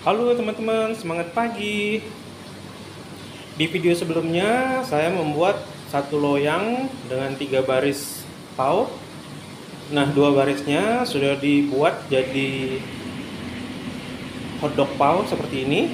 Halo teman-teman, semangat pagi. Di video sebelumnya saya membuat satu loyang dengan 3 baris paut. Nah, 2 barisnya sudah dibuat jadi hotdog paut seperti ini.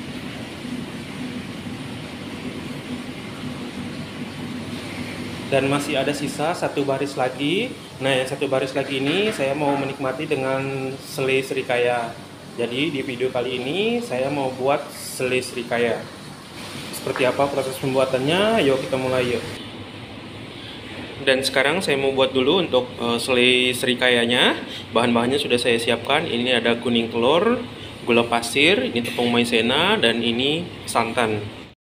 Dan masih ada sisa 1 baris lagi. Nah, yang 1 baris lagi ini saya mau menikmati dengan selai serikaya. Jadi di video kali ini saya mau buat selai serikaya. Seperti apa proses pembuatannya? Yuk kita mulai yuk. Dan sekarang saya mau buat dulu untuk selai serikayanya. Bahan-bahannya sudah saya siapkan. Ini ada kuning telur, gula pasir, ini tepung maizena, dan ini santan.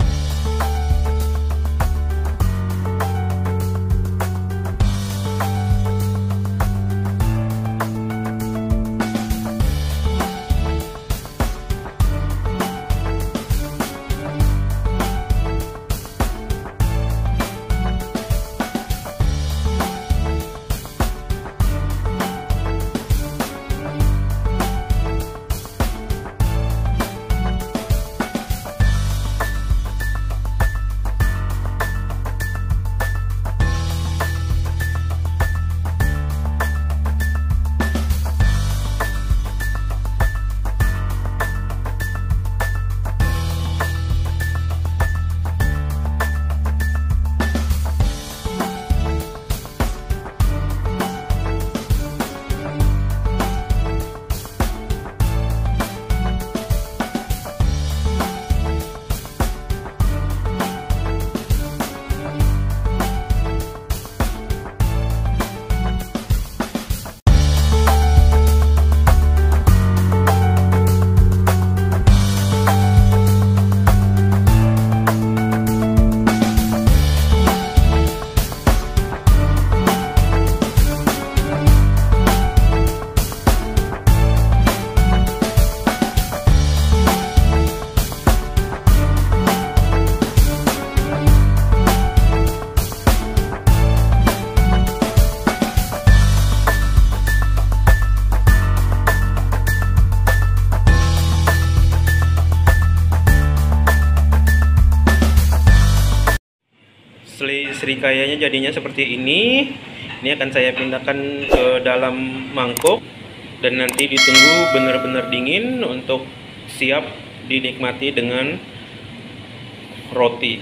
Selai serikayanya jadinya seperti ini. Ini akan saya pindahkan ke dalam mangkuk dan nanti ditunggu benar-benar dingin untuk siap dinikmati dengan roti.